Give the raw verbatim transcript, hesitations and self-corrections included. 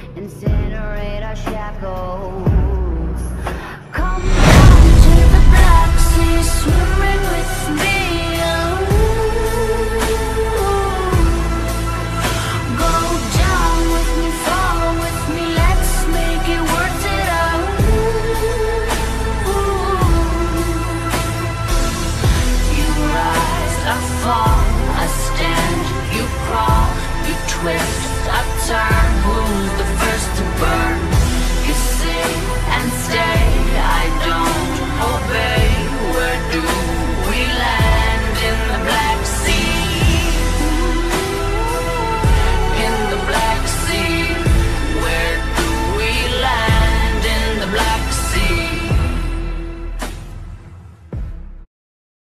incinerate our shackles. Come down to the Black Sea, swimming with me. Go down with me, fall with me, let's make it worth it out. You rise, I fall, I stand, you crawl, you twist, I turn. Who's the first to burn? You say and stay, I don't obey.